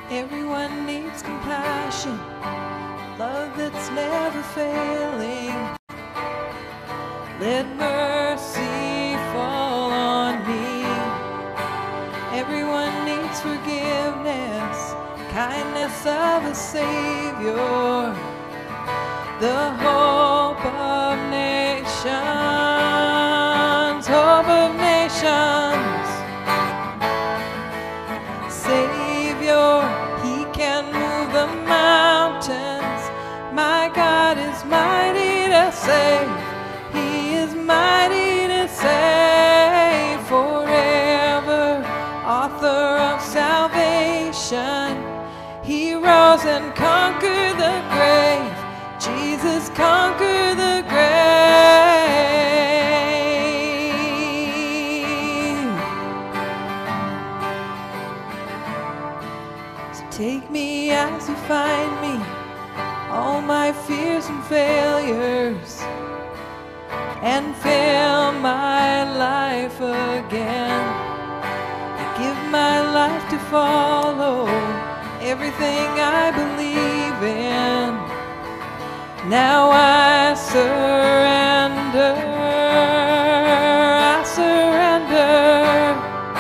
Everyone needs compassion, love that's never failing. Let mercy fall on me. Everyone needs forgiveness, kindness of a Savior, the hope of nations, hope of nations. Savior, He can move the mountains. My God is mighty to save. He is mighty to save forever. Author of salvation, He rose and conquered the grave. Jesus conquered the grave. So take me as you find me, all my fears and failures, and fill my life again. I give my life to follow everything I believe in. Now I surrender, I surrender.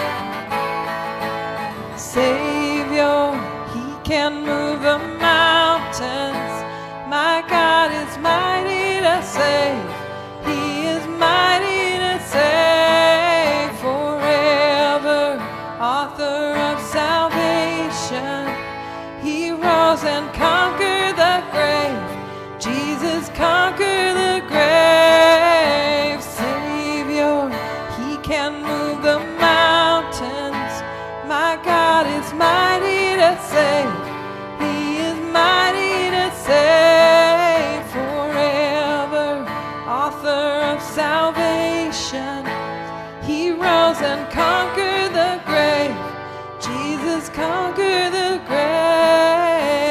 Savior, He can move the mountains. My God is mighty to save. He is mighty to save forever. Author of salvation, He rose and conquered the grave. Jesus conquered the grave. Savior, He can move the mountains. My God is mighty to save. He is mighty to save forever. Author of salvation, He rose and conquered the grave. Jesus conquered the grave.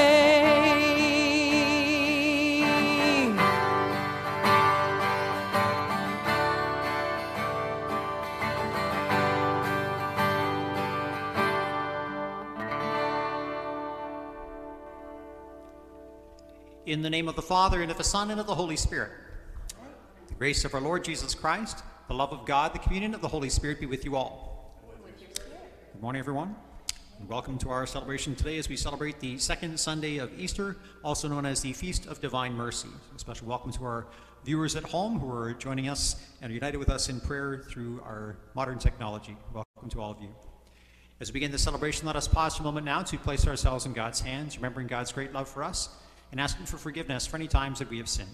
In the name of the Father, and of the Son, and of the Holy Spirit. The grace of our Lord Jesus Christ, the love of God, the communion of the Holy Spirit be with you all. Good morning, everyone, and welcome to our celebration today as we celebrate the second Sunday of Easter, also known as the Feast of Divine Mercy. A special welcome to our viewers at home who are joining us and are united with us in prayer through our modern technology. Welcome to all of you. As we begin the celebration, let us pause for a moment now to place ourselves in God's hands, remembering God's great love for us, and asking for forgiveness for any times that we have sinned.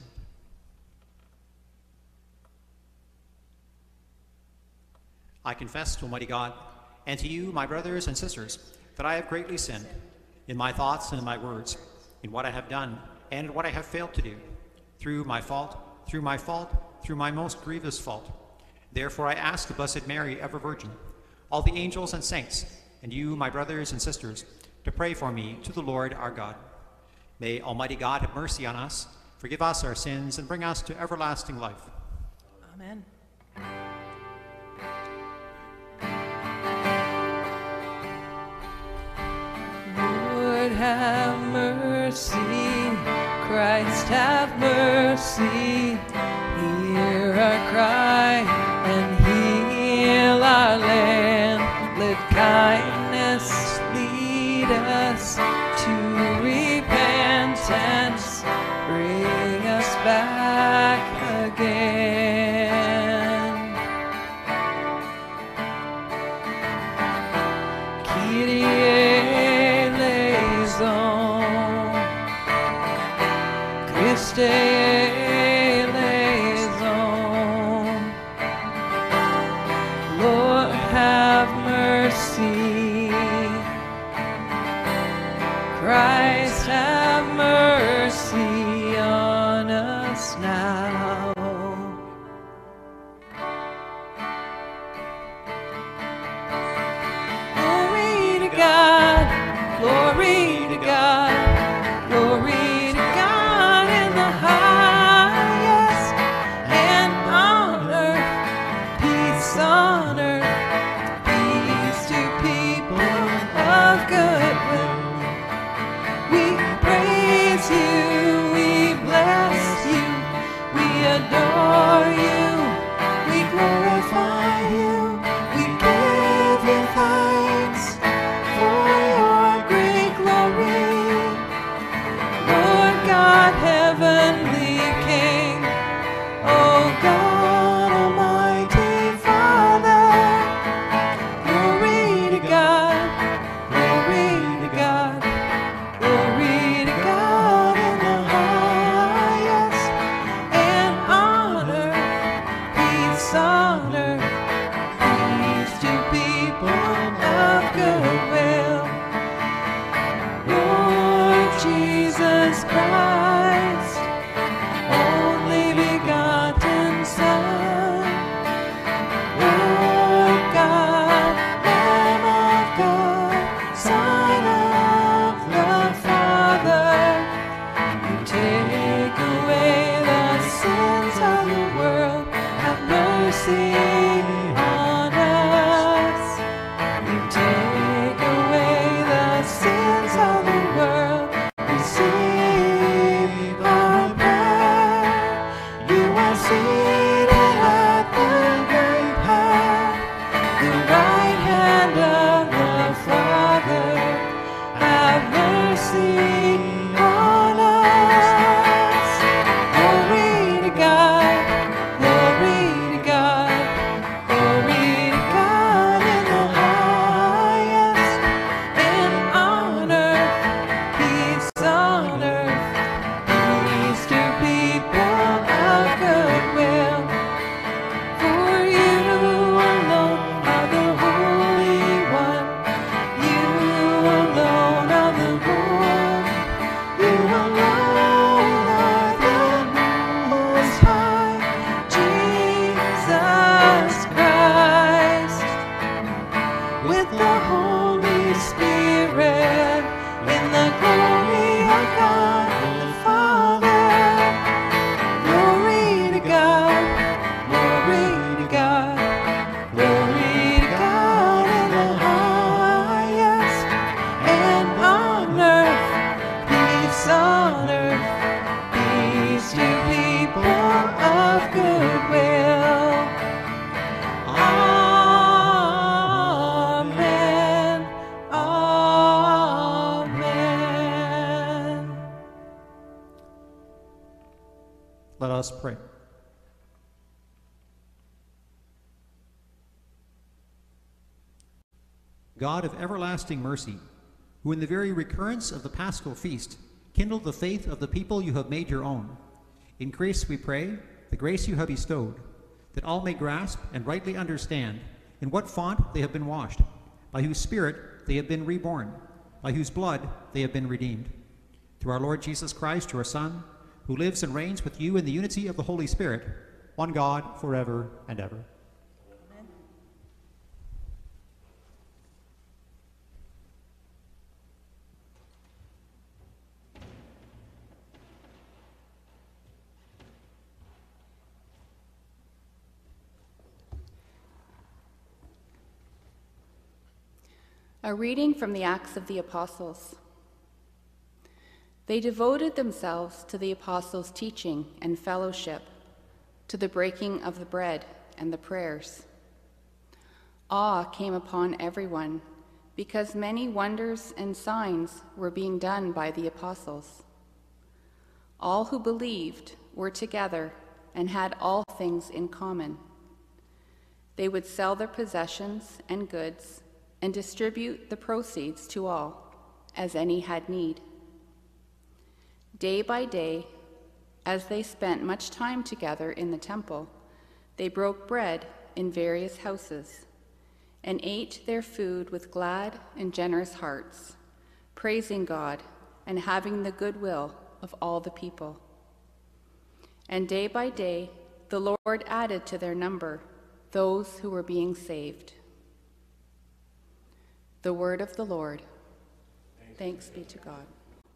I confess to Almighty God and to you, my brothers and sisters, that I have greatly sinned in my thoughts and in my words, in what I have done and in what I have failed to do, through my fault, through my most grievous fault. Therefore I ask the Blessed Mary, ever Virgin, all the angels and saints, and you, my brothers and sisters, to pray for me to the Lord our God. May Almighty God have mercy on us, forgive us our sins, and bring us to everlasting life. Amen. Lord, have mercy. Christ, have mercy. Hear our cry and heal our land. Let kindness lead us to repentance, bring us back again. Kyrie eleison, Christe eleison. Lord, have mercy. Christ, have mercy on us now. Glory to God, glory to God, glory to God in the highest. Spirit, in the glory of God the Father. Glory to God, glory to God, glory to God in the highest, and on earth, peace on earth, peace to people of good will. Amen. Amen. Let us pray. God of everlasting mercy, who in the very recurrence of the Paschal feast kindled the faith of the people you have made your own, increase, we pray, the grace you have bestowed, that all may grasp and rightly understand in what font they have been washed, by whose Spirit they have been reborn, by whose blood they have been redeemed. Through our Lord Jesus Christ, your Son, who lives and reigns with you in the unity of the Holy Spirit, one God, forever and ever. Amen. A reading from the Acts of the Apostles. They devoted themselves to the apostles' teaching and fellowship, to the breaking of the bread and the prayers. Awe came upon everyone, because many wonders and signs were being done by the apostles. All who believed were together and had all things in common. They would sell their possessions and goods and distribute the proceeds to all, as any had need. Day by day, as they spent much time together in the temple, they broke bread in various houses and ate their food with glad and generous hearts, praising God and having the goodwill of all the people. And day by day, the Lord added to their number those who were being saved. The word of the Lord. Thanks be to God.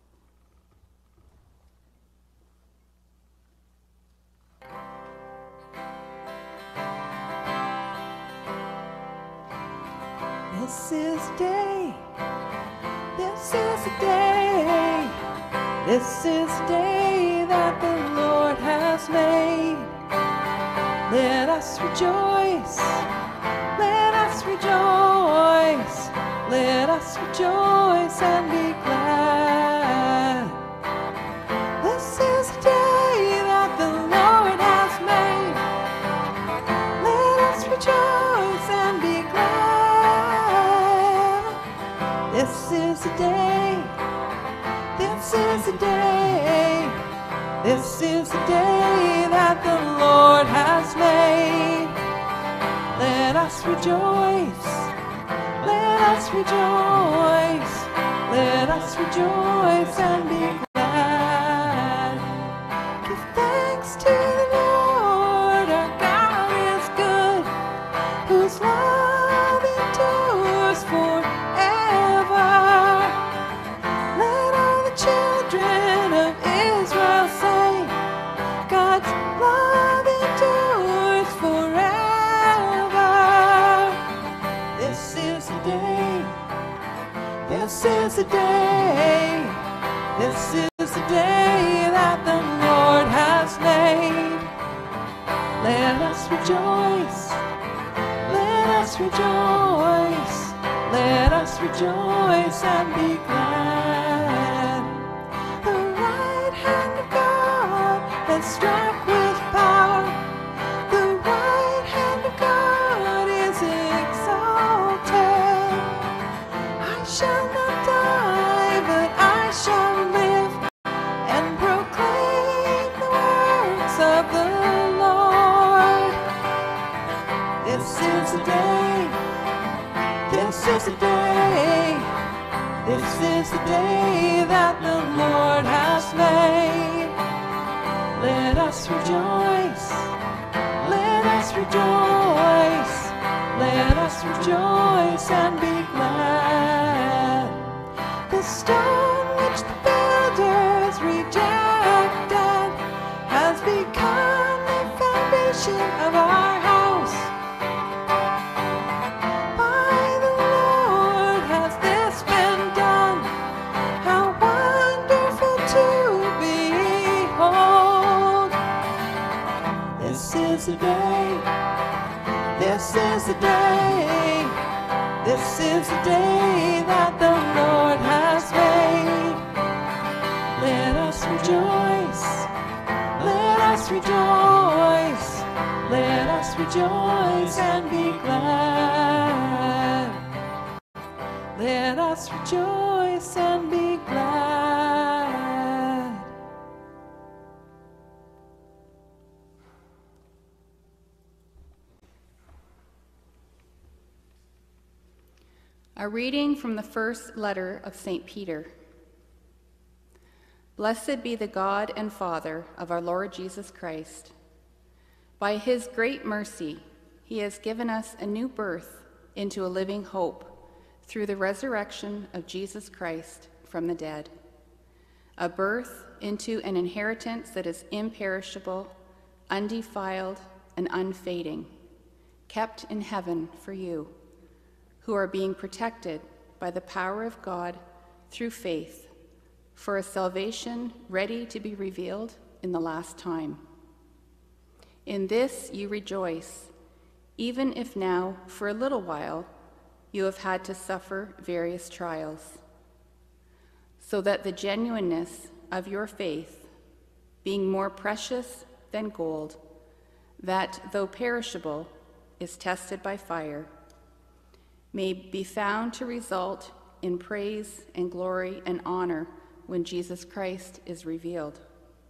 This is the day, this is the day, this is the day that the Lord has made. Let us rejoice, let us rejoice, let us rejoice and be glad. This is the day that the Lord has made. Let us rejoice and be glad. This is the day, this is the day, this is the day that the Lord has made. Let us rejoice, let us rejoice, let us rejoice and be glad. Give thanks to the Lord, our God is good, whose love endures forever. Let all the children of Israel say, God's love endures forever. This is the day, this is the day, this is the day that the Lord has made. Let us rejoice, let us rejoice, let us rejoice and be glad. The right hand of God has struck with power. The right hand of God is exalted. I shall not die, but I shall live and proclaim the works of the Lord. This is the day, this is the day, this is the day that the Lord has made. Let us rejoice, let us rejoice, let us rejoice and be glad. the day, this is the day that the Lord has made. Let us rejoice, let us rejoice, let us rejoice and be glad. Let us rejoice and be glad. A reading from the first letter of St. Peter. Blessed be the God and Father of our Lord Jesus Christ. By his great mercy, he has given us a new birth into a living hope through the resurrection of Jesus Christ from the dead, a birth into an inheritance that is imperishable, undefiled, and unfading, kept in heaven for you, who are being protected by the power of God through faith, for a salvation ready to be revealed in the last time. In this you rejoice, even if now, for a little while, you have had to suffer various trials, so that the genuineness of your faith, being more precious than gold, that, though perishable, is tested by fire, may be found to result in praise and glory and honor when Jesus Christ is revealed.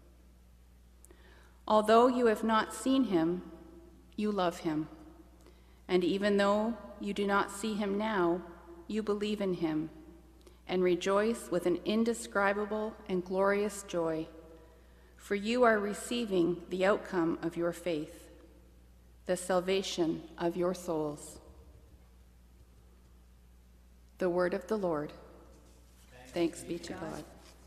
Although you have not seen him, you love him. And even though you do not see him now, you believe in him and rejoice with an indescribable and glorious joy, for you are receiving the outcome of your faith, the salvation of your souls. The word of the Lord. Thanks be to God.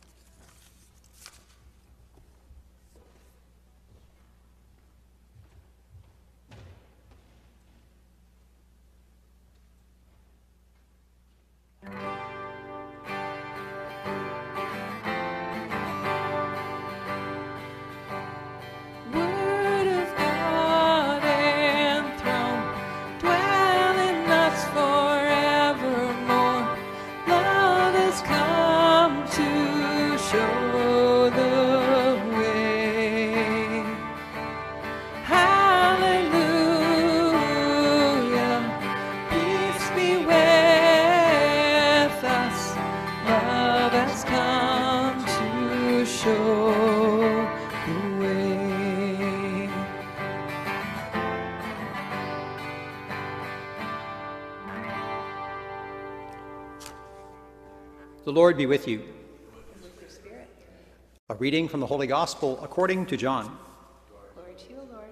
The Lord be with you. And with your spirit. A reading from the Holy Gospel according to John. Glory to you, Lord.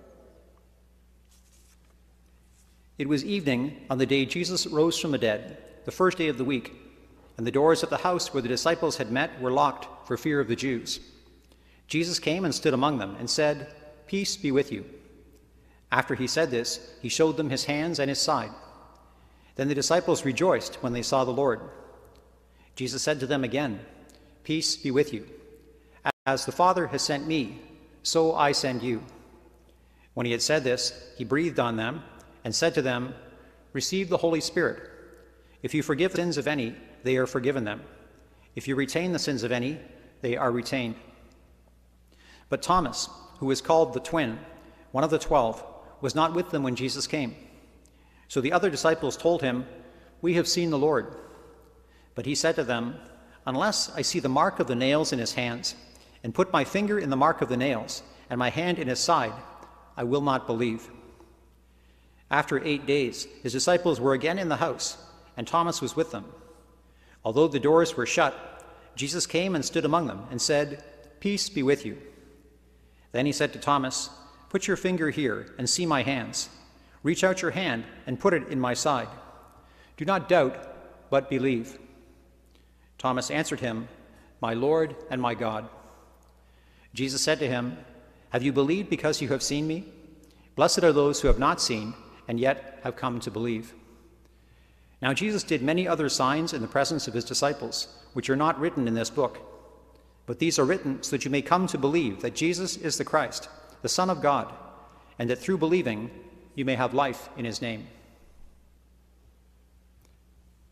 It was evening on the day Jesus rose from the dead, the first day of the week, and the doors of the house where the disciples had met were locked for fear of the Jews. Jesus came and stood among them and said, "Peace be with you." After he said this, he showed them his hands and his side. Then the disciples rejoiced when they saw the Lord. Jesus said to them again, "Peace be with you. As the Father has sent me, so I send you." When he had said this, he breathed on them and said to them, "Receive the Holy Spirit. If you forgive the sins of any, they are forgiven them. If you retain the sins of any, they are retained." But Thomas, who is called the twin, one of the 12, was not with them when Jesus came. So the other disciples told him, "We have seen the Lord." But he said to them, "Unless I see the mark of the nails in his hands, and put my finger in the mark of the nails, and my hand in his side, I will not believe." After 8 days, his disciples were again in the house, and Thomas was with them. Although the doors were shut, Jesus came and stood among them and said, "Peace be with you." Then he said to Thomas, "Put your finger here and see my hands. Reach out your hand and put it in my side. Do not doubt, but believe." Thomas answered him, "My Lord and my God." Jesus said to him, "Have you believed because you have seen me? Blessed are those who have not seen and yet have come to believe." Now Jesus did many other signs in the presence of his disciples, which are not written in this book. But these are written so that you may come to believe that Jesus is the Christ, the Son of God, and that through believing you may have life in his name.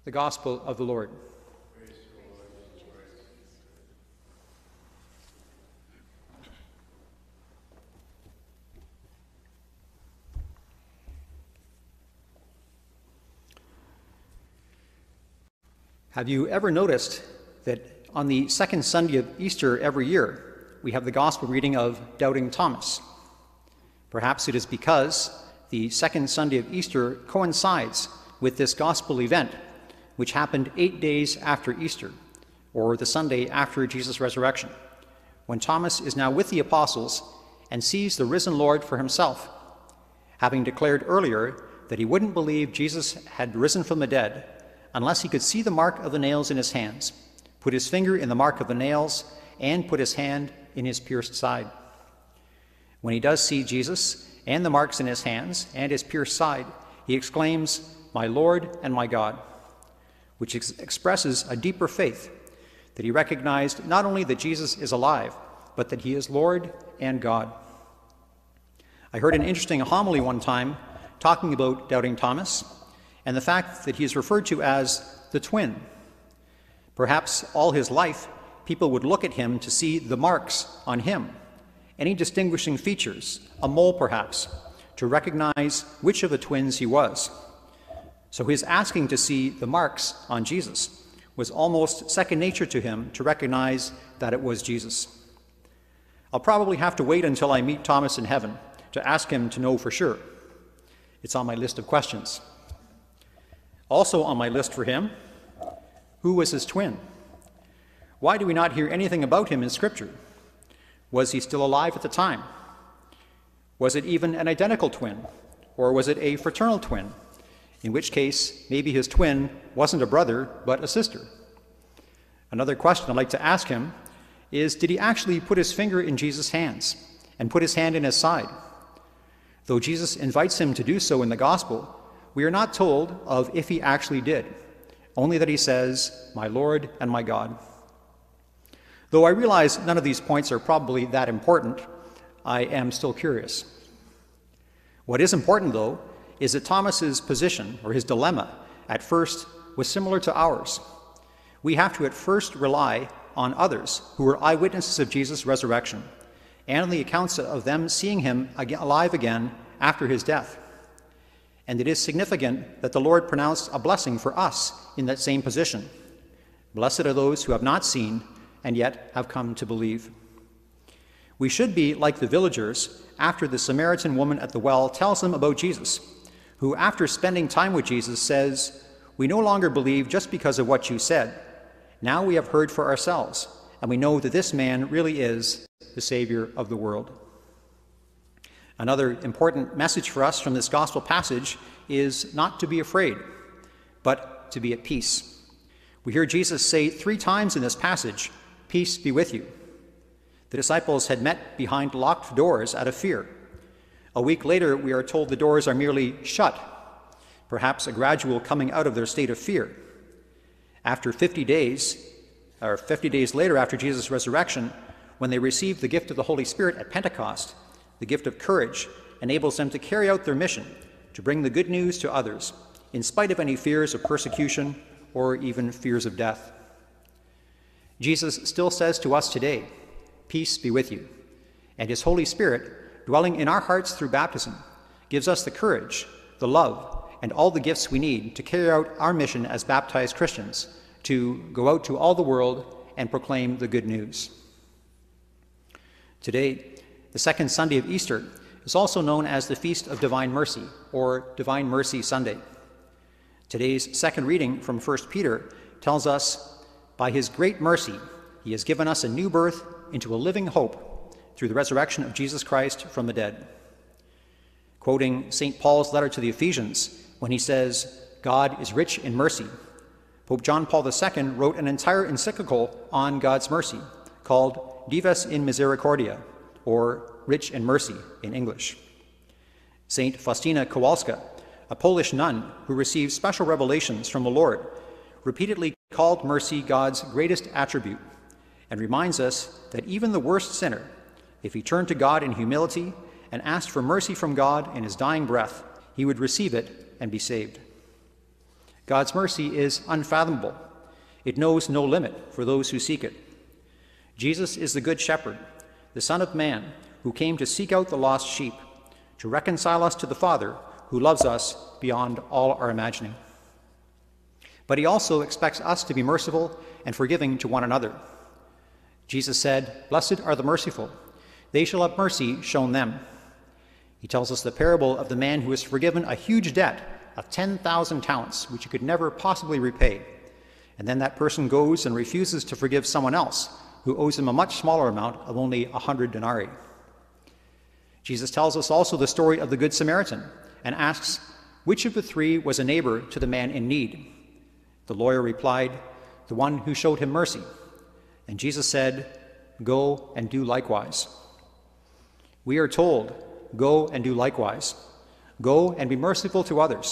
The Gospel of the Lord. Have you ever noticed that on the second Sunday of Easter every year, we have the Gospel reading of Doubting Thomas? Perhaps it is because the second Sunday of Easter coincides with this Gospel event, which happened 8 days after Easter, or the Sunday after Jesus' resurrection, when Thomas is now with the apostles and sees the risen Lord for himself, having declared earlier that he wouldn't believe Jesus had risen from the dead unless he could see the mark of the nails in his hands, put his finger in the mark of the nails, and put his hand in his pierced side. When he does see Jesus and the marks in his hands and his pierced side, he exclaims, "My Lord and my God," which expresses a deeper faith, that he recognized not only that Jesus is alive, but that he is Lord and God. I heard an interesting homily one time talking about Doubting Thomas and the fact that he is referred to as the twin. Perhaps all his life, people would look at him to see the marks on him, any distinguishing features, a mole perhaps, to recognize which of the twins he was. So his asking to see the marks on Jesus was almost second nature to him to recognize that it was Jesus. I'll probably have to wait until I meet Thomas in heaven to ask him to know for sure. It's on my list of questions. Also on my list for him, who was his twin? Why do we not hear anything about him in Scripture? Was he still alive at the time? Was it even an identical twin? Or was it a fraternal twin? In which case, maybe his twin wasn't a brother, but a sister. Another question I'd like to ask him is, did he actually put his finger in Jesus' hands and put his hand in his side? Though Jesus invites him to do so in the Gospel, we are not told of if he actually did, only that he says, "My Lord and my God." Though I realize none of these points are probably that important, I am still curious. What is important, though, is that Thomas's position, or his dilemma, at first was similar to ours. We have to at first rely on others who were eyewitnesses of Jesus' resurrection and on the accounts of them seeing him alive again after his death. And it is significant that the Lord pronounced a blessing for us in that same position. Blessed are those who have not seen and yet have come to believe. We should be like the villagers after the Samaritan woman at the well tells them about Jesus, who after spending time with Jesus says, "We no longer believe just because of what you said. Now we have heard for ourselves, and we know that this man really is the Savior of the world." Another important message for us from this gospel passage is not to be afraid, but to be at peace. We hear Jesus say 3 times in this passage, "Peace be with you." The disciples had met behind locked doors out of fear. A week later, we are told the doors are merely shut, perhaps a gradual coming out of their state of fear. After 50 days later after Jesus' resurrection, when they received the gift of the Holy Spirit at Pentecost, the gift of courage enables them to carry out their mission, to bring the good news to others, in spite of any fears of persecution or even fears of death. Jesus still says to us today, "Peace be with you," and his Holy Spirit, dwelling in our hearts through baptism, gives us the courage, the love, and all the gifts we need to carry out our mission as baptized Christians, to go out to all the world and proclaim the good news. Today, the second Sunday of Easter, is also known as the Feast of Divine Mercy, or Divine Mercy Sunday. Today's second reading from 1 Peter tells us, "By his great mercy, he has given us a new birth into a living hope through the resurrection of Jesus Christ from the dead." Quoting St. Paul's letter to the Ephesians, when he says, "God is rich in mercy," Pope John Paul II wrote an entire encyclical on God's mercy, called Divas in Misericordia, or Rich in Mercy in English. St. Faustina Kowalska, a Polish nun who received special revelations from the Lord, repeatedly called mercy God's greatest attribute, and reminds us that even the worst sinner, if he turned to God in humility and asked for mercy from God in his dying breath, he would receive it and be saved. God's mercy is unfathomable. It knows no limit for those who seek it. Jesus is the Good Shepherd, the Son of Man, who came to seek out the lost sheep, to reconcile us to the Father, who loves us beyond all our imagining. But he also expects us to be merciful and forgiving to one another. Jesus said, "Blessed are the merciful. They shall have mercy shown them." He tells us the parable of the man who was forgiven a huge debt of 10,000 talents, which he could never possibly repay. And then that person goes and refuses to forgive someone else who owes him a much smaller amount of only 100 denarii. Jesus tells us also the story of the Good Samaritan and asks, which of the three was a neighbor to the man in need? The lawyer replied, "The one who showed him mercy." And Jesus said, "Go and do likewise." We are told, go and do likewise. Go and be merciful to others.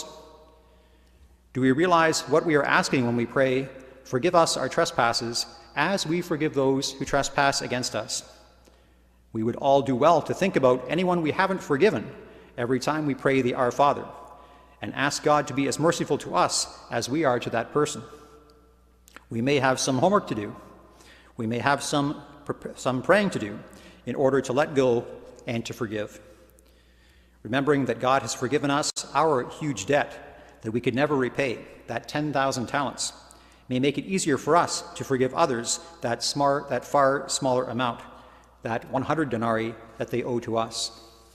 Do we realize what we are asking when we pray, "Forgive us our trespasses, as we forgive those who trespass against us"? We would all do well to think about anyone we haven't forgiven every time we pray the Our Father, and ask God to be as merciful to us as we are to that person. We may have some homework to do. We may have some praying to do in order to let go and to forgive. Remembering that God has forgiven us our huge debt that we could never repay, that 10,000 talents, may make it easier for us to forgive others that far smaller amount, that 100 denarii that they owe to us.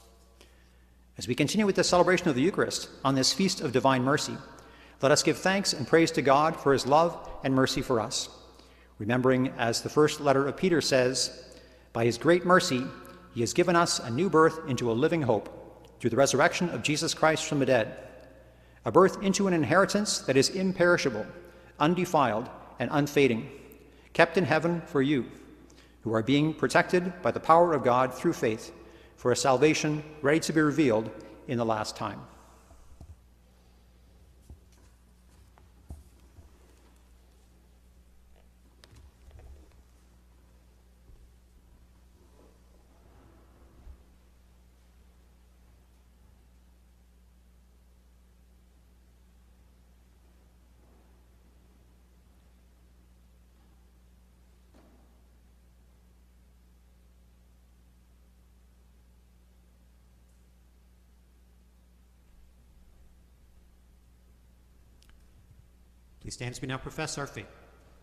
As we continue with the celebration of the Eucharist on this feast of divine mercy, let us give thanks and praise to God for his love and mercy for us, remembering, as the first letter of Peter says, by his great mercy he has given us a new birth into a living hope through the resurrection of Jesus Christ from the dead, a birth into an inheritance that is imperishable, undefiled, and unfading, kept in heaven for you, who are being protected by the power of God through faith, for a salvation ready to be revealed in the last time. Please stand as we now profess our faith.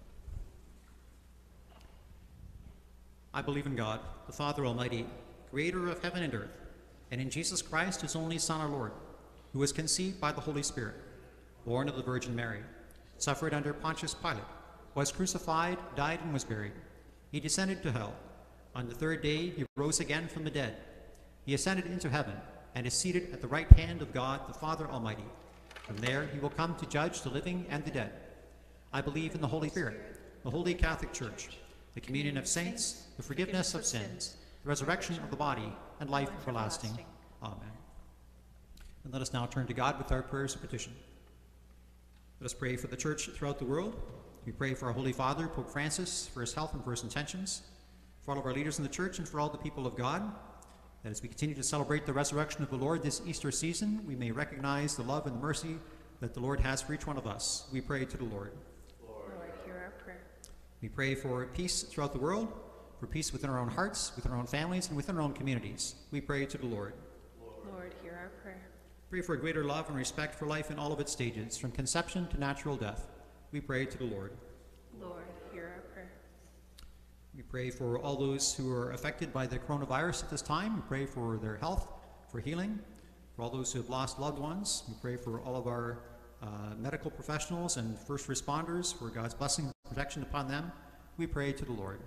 I believe in God, the Father Almighty, creator of heaven and earth, and in Jesus Christ, his only Son, our Lord, who was conceived by the Holy Spirit, born of the Virgin Mary, suffered under Pontius Pilate, was crucified, died, and was buried. He descended to hell. On the third day, he rose again from the dead. He ascended into heaven and is seated at the right hand of God, the Father Almighty. From there, he will come to judge the living and the dead. I believe in the Holy Spirit, the Holy Catholic Church, the communion of saints, the forgiveness of sins, the resurrection of the body, and life everlasting. Amen. And let us now turn to God with our prayers of petition. Let us pray for the Church throughout the world. We pray for our Holy Father, Pope Francis, for his health and for his intentions, for all of our leaders in the Church, and for all the people of God, that as we continue to celebrate the resurrection of the Lord this Easter season, we may recognize the love and the mercy that the Lord has for each one of us. We pray to the Lord. Lord, hear our prayer. We pray for peace throughout the world, for peace within our own hearts, within our own families, and within our own communities. We pray to the Lord. Lord, hear our prayer. Pray for a greater love and respect for life in all of its stages, from conception to natural death. We pray to the Lord. Lord, hear our prayer. We pray for all those who are affected by the coronavirus at this time. We pray for their health, for healing, for all those who have lost loved ones. We pray for all of our medical professionals and first responders, for God's blessing and protection upon them. We pray to the Lord.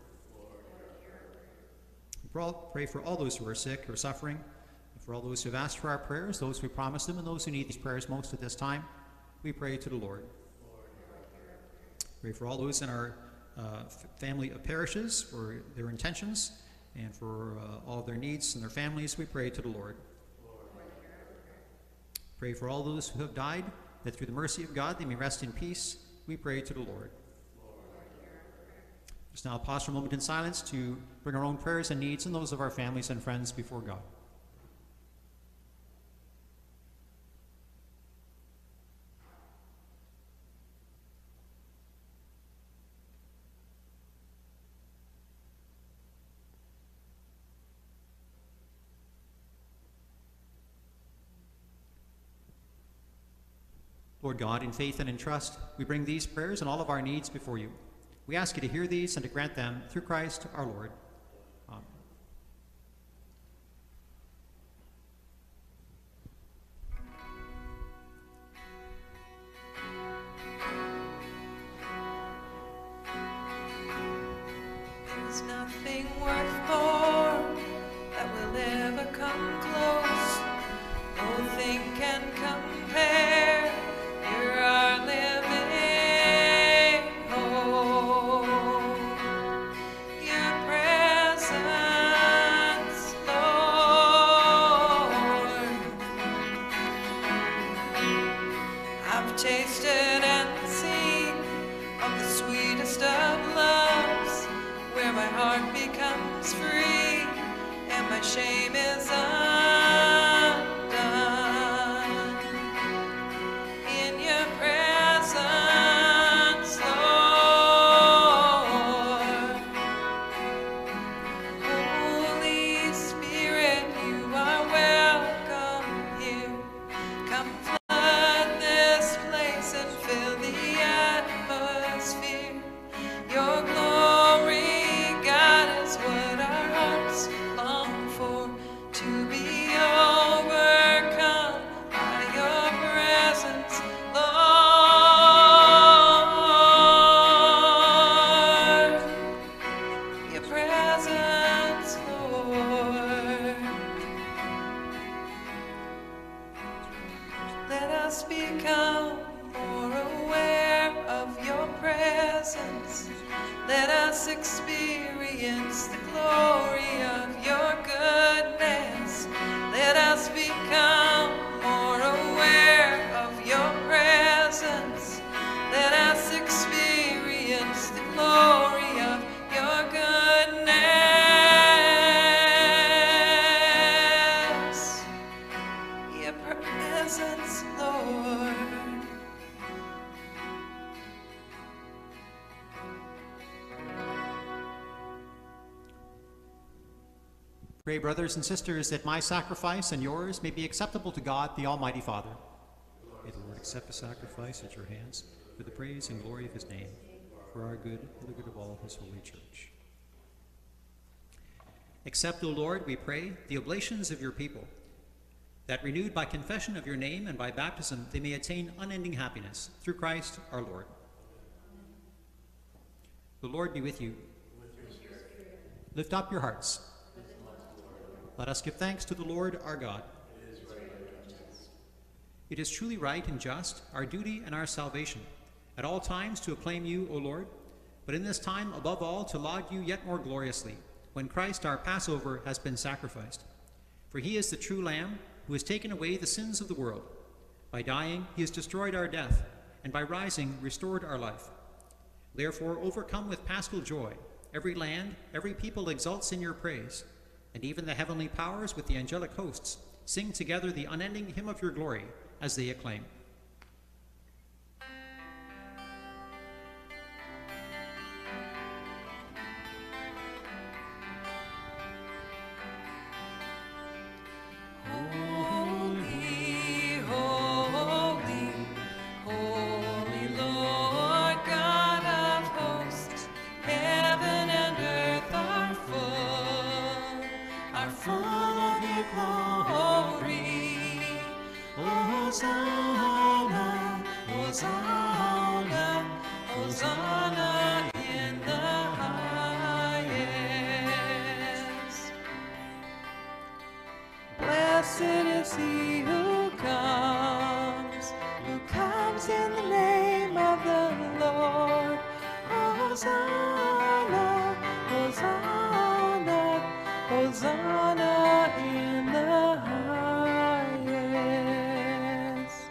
We pray for all those who are sick or suffering, for all those who have asked for our prayers, those who promised them, and those who need these prayers most at this time. We pray to the Lord. Pray for all those in our family of parishes, for their intentions, and for all of their needs and their families. We pray to the Lord. Pray for all those who have died, that through the mercy of God they may rest in peace. We pray to the Lord. Just now pause for a moment in silence to bring our own prayers and needs and those of our families and friends before God. Lord God, in faith and in trust, we bring these prayers and all of our needs before you. We ask you to hear these and to grant them through Christ our Lord. Amen. There's nothing worth more that will ever come close. Nothing can compare. You're our living hope. Your presence, Lord. I've tasted and seen of the sweetest of loves, where my heart becomes free and my shame is undone. In your presence, Lord. Holy Spirit, you are welcome here. Come flood this place and fill the atmosphere. Your glory, God, is what our hearts long for, to be overcome by your presence, Lord. Your presence, Lord. Let us become more aware of your presence. Let us experience the glory of your goodness. Let us become more aware of your presence. Let us experience the glory of your goodness. Your presence, Lord. Pray, brothers and sisters, that my sacrifice and yours may be acceptable to God, the Almighty Father. May the Lord accept the sacrifice at your hands for the praise and glory of his name, for our good and the good of all his holy church. Accept, O Lord, we pray, the oblations of your people, that renewed by confession of your name and by baptism, they may attain unending happiness through Christ our Lord. The Lord be with you. Lift up your hearts. Let us give thanks to the Lord our God. It is truly right and just, our duty and our salvation, at all times to acclaim you, O Lord, but in this time above all to laud you yet more gloriously, when Christ our Passover has been sacrificed. For he is the true Lamb, who has taken away the sins of the world. By dying, he has destroyed our death, and by rising, restored our life. Therefore, overcome with paschal joy, every land, every people exults in your praise, and even the heavenly powers with the angelic hosts sing together the unending hymn of your glory as they acclaim. Hosanna, Hosanna, Hosanna in the highest. Blessed is he who comes in the name of the Lord. Hosanna, Hosanna, Hosanna in the highest.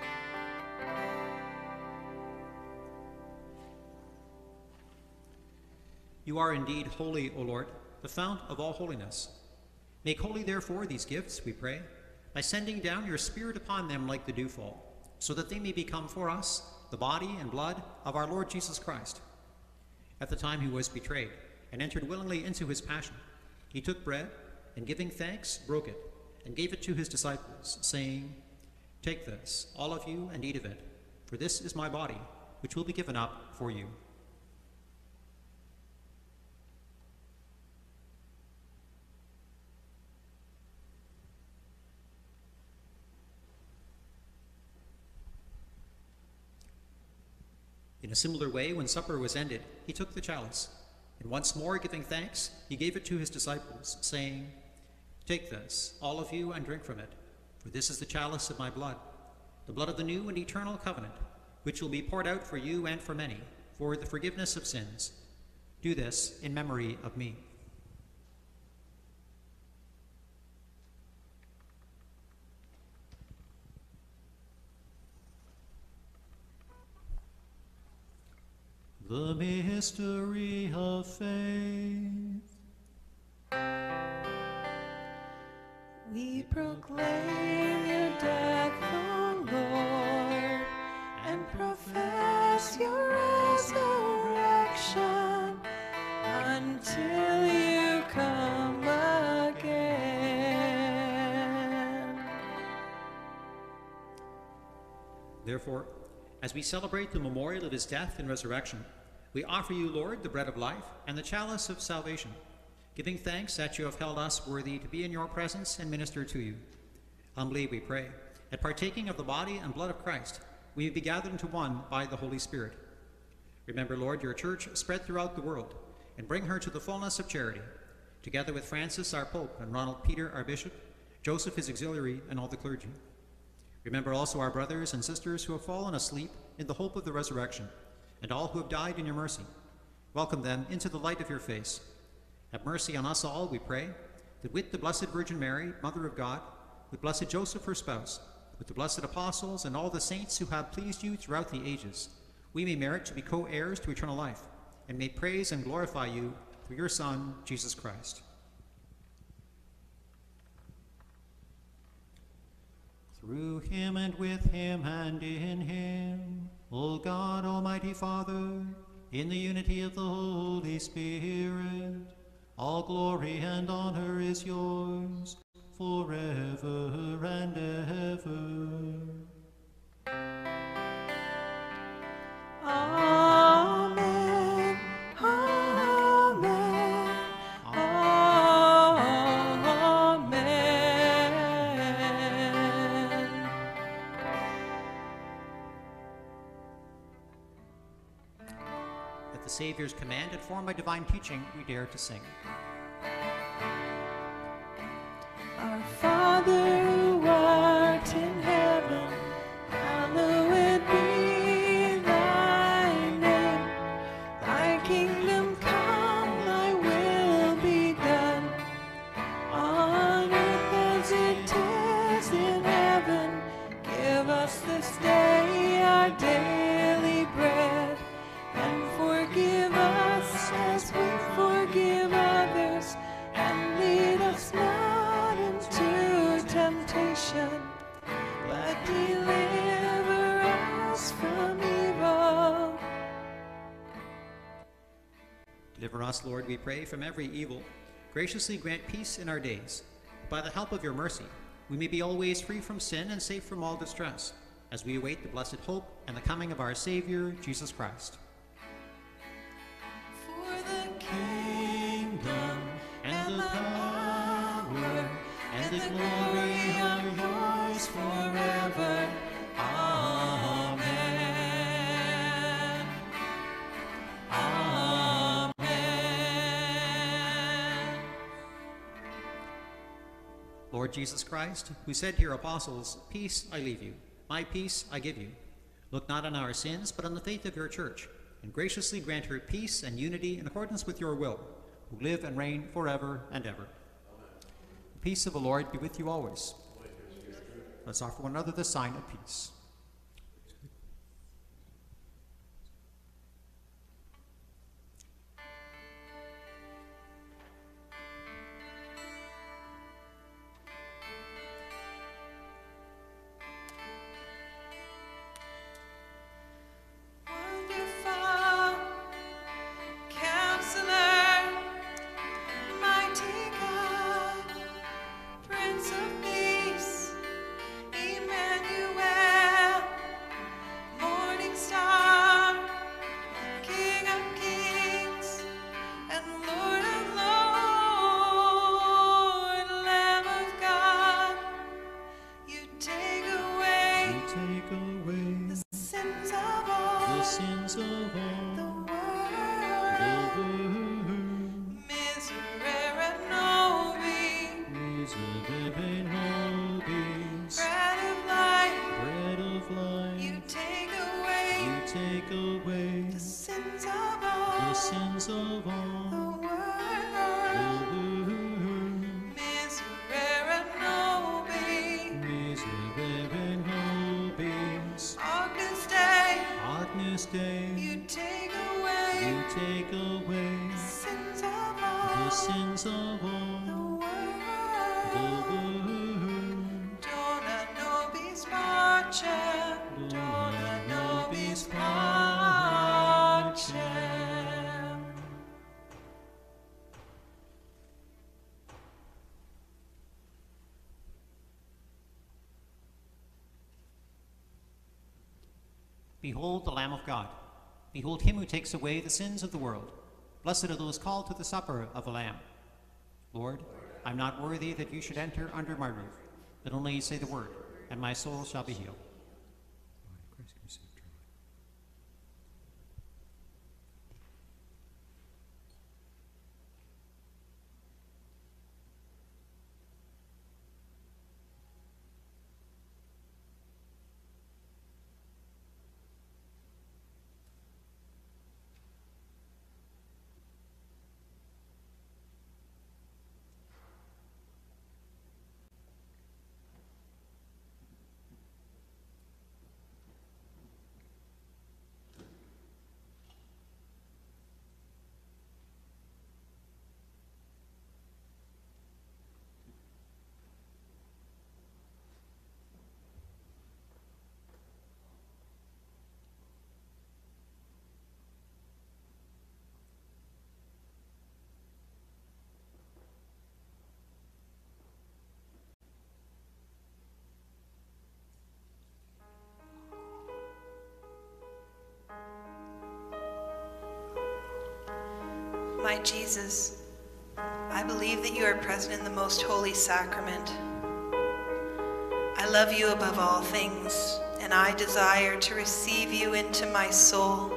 You are indeed holy, O Lord, the fount of all holiness. Make holy, therefore, these gifts, we pray, by sending down your Spirit upon them like the dewfall, so that they may become for us the body and blood of our Lord Jesus Christ. At the time he was betrayed and entered willingly into his passion, he took bread, and giving thanks, broke it, and gave it to his disciples, saying, "Take this, all of you, and eat of it, For this is my body, which will be given up for you. In a similar way, when supper was ended, he took the chalice, and once more giving thanks, he gave it to his disciples, saying, "Take this, all of you, and drink from it, for this is the chalice of my blood, the blood of the new and eternal covenant, which will be poured out for you and for many, for the forgiveness of sins. Do this in memory of me." The mystery of faith. We proclaim your death, O Lord, and profess your resurrection until you come again. Therefore, as we celebrate the memorial of his death and resurrection, we offer you, Lord, the bread of life and the chalice of salvation, giving thanks that you have held us worthy to be in your presence and minister to you. Humbly we pray, that partaking of the body and blood of Christ, we may be gathered into one by the Holy Spirit. Remember, Lord, your church spread throughout the world, and bring her to the fullness of charity, together with Francis, our Pope, and Ronald Peter, our Bishop, Joseph, his auxiliary, and all the clergy. Remember also our brothers and sisters who have fallen asleep in the hope of the resurrection, and all who have died in your mercy. Welcome them into the light of your face. Have mercy on us all, we pray, that with the Blessed Virgin Mary, Mother of God, with blessed Joseph, her spouse, with the blessed apostles and all the saints who have pleased you throughout the ages, we may merit to be co-heirs to eternal life, and may praise and glorify you through your Son, Jesus Christ. Through him and with him and in him, O God, Almighty Father, in the unity of the Holy Spirit, all glory and honor is yours forever and ever. Amen. Amen. Amen. At the Savior's command, informed by divine teaching, we dare to sing. Our Father who art in heaven, hallowed be thy name. Thy kingdom come, thy will be done, on earth as it is in heaven. Give us this day our daily bread, and forgive us as we forgive others, and lead us not into temptation, but deliver us from evil. Deliver us, Lord, we pray, from every evil. Graciously grant peace in our days. By the help of your mercy, we may be always free from sin and safe from all distress, as we await the blessed hope and the coming of our Savior, Jesus Christ. For the kingdom and the power and the glory are yours forever. Amen. Amen. Lord Jesus Christ, who said to your apostles, "Peace I leave you, my peace I give you," look not on our sins, but on the faith of your church, and graciously grant her peace and unity in accordance with your will, who live and reign forever and ever. The peace of the Lord be with you always. Let's offer one another the sign of peace. Wonderful Counselor, mighty God, Prince of Peace, Emmanuel. sins of all the world. Miserere nobis, Agnus Dei, you take away the sins of all the world. Dona nobis pacem, dona nobis pacem. Behold the Lamb of God. Behold him who takes away the sins of the world. Blessed are those called to the supper of the Lamb. Lord, I'm not worthy that you should enter under my roof, but only say the word, and my soul shall be healed. My Jesus, I believe that you are present in the most holy sacrament. I love you above all things, and I desire to receive you into my soul.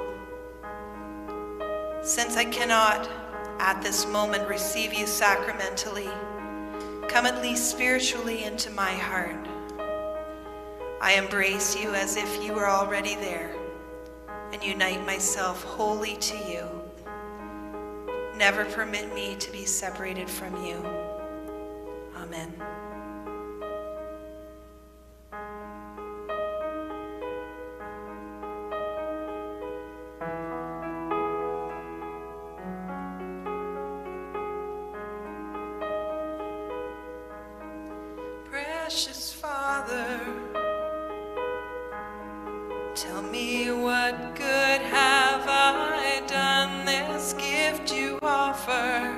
Since I cannot, at this moment, receive you sacramentally, come at least spiritually into my heart. I embrace you as if you were already there, and unite myself wholly to you. Never permit me to be separated from you. Amen. Precious Father, tell me what good have I done, this gift you offer,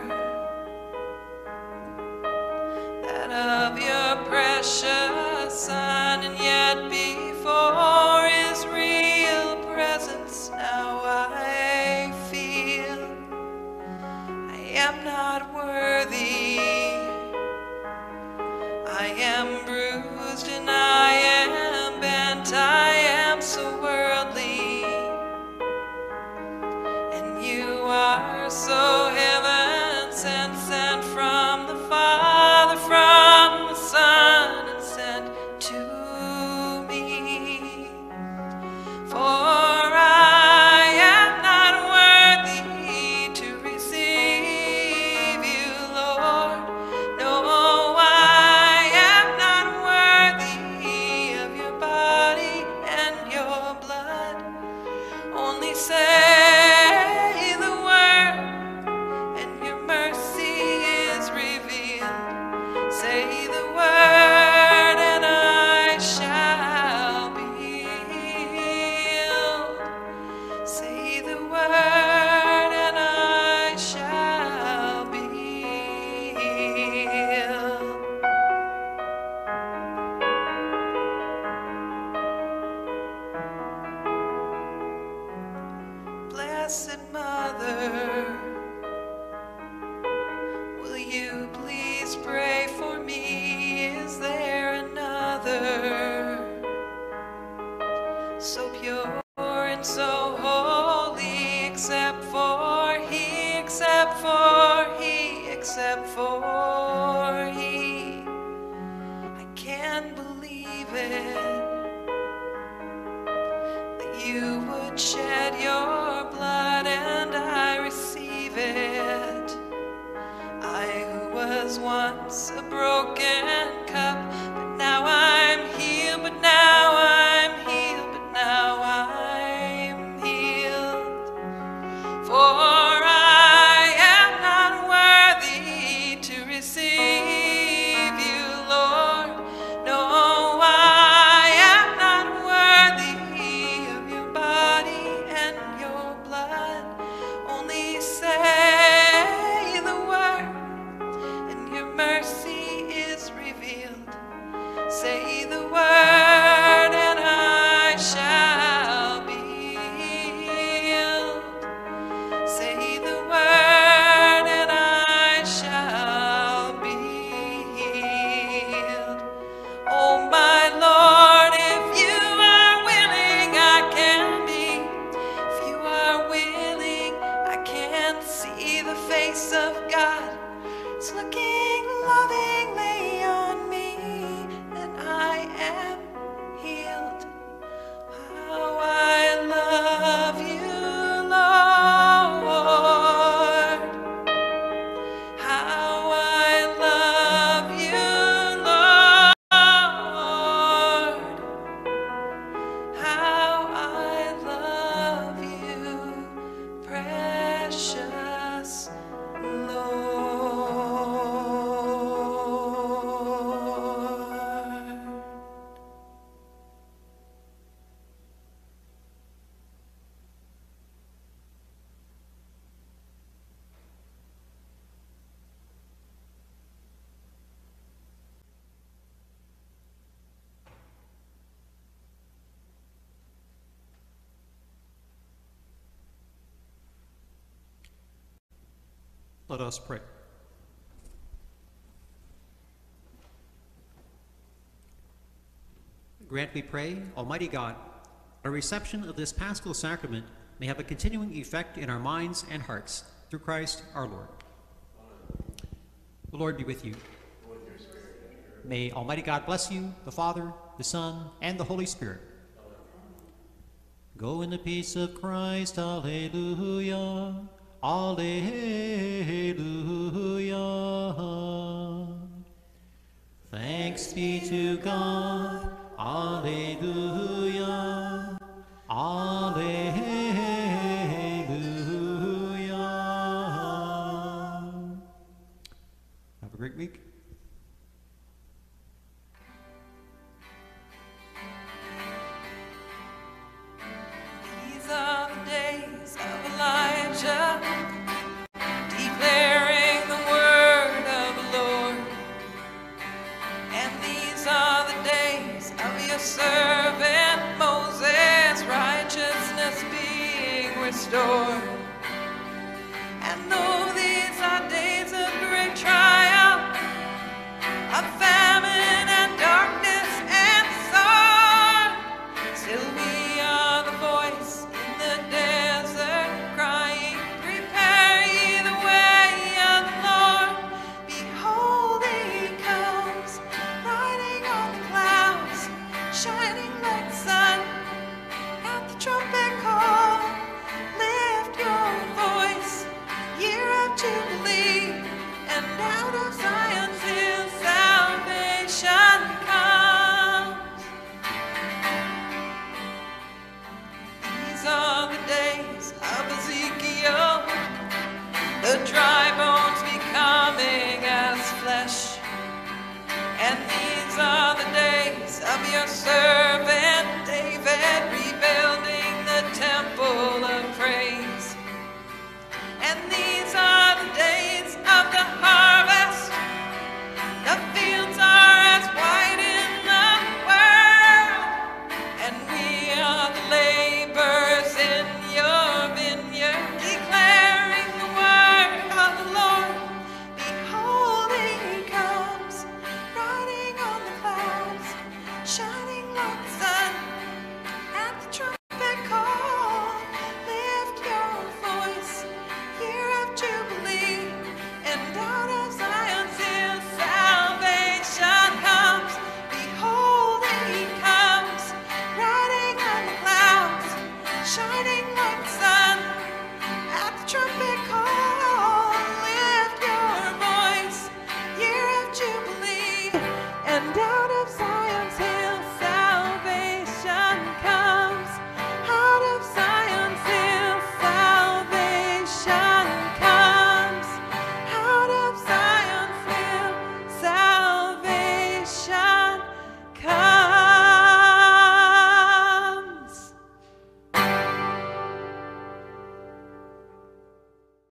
that of your precious Son, and yet before his real presence now I feel I am not worthy. I am bruised and I am bent, I am so worldly, and you are so heaven sent, sent from the Father, from the Son, and sent to me. For I am not worthy to receive you, Lord. No, I am not worthy of your body and your blood. Only say the word, and your mercy is revealed. Say the word, and I shall be healed. Say the word, and I shall be healed. Blessed Mother, will you please pray for me? Is there another so pure and so holy, except for he, except for he, except for he? I can't believe it, that you would shed your blood and I receive was once a broken cup, but now I'm healed, but now I'm healed, but now I'm healed. For I am not worthy to receive you, Lord. No, I am not worthy of your body and your blood. Only say the word, and your mercy is revealed. Say the word, and I shall be healed. Say the word, and I shall be healed. Oh, my Lord, if you are willing, I can be. If you are willing, I can see the face of God. It's looking lovingly on me, and I am healed. How I love you, Lord. How I love you, Lord. How I love you, precious Lord. Let us pray. Grant, we pray, Almighty God, our reception of this Paschal Sacrament may have a continuing effect in our minds and hearts, through Christ our Lord. The Lord be with you. May Almighty God bless you, the Father, the Son, and the Holy Spirit. Go in the peace of Christ. Alleluia. Alleluia. Thanks be to God. Alleluia. Alleluia. Have a great week. These are the days of Elijah, declaring the word of the Lord. And these are the days of your servant Moses, righteousness being restored. And though these are days of great triumph, of famine and darkness and sorrow, still we are the voice in the desert crying, prepare ye the way of the Lord. Behold, he comes, riding on the clouds, shining like the sun. At the trumpet call, lift your voice, year of Jubilee, and out of Zion's hill salvation comes. These are the days of Ezekiel, the dry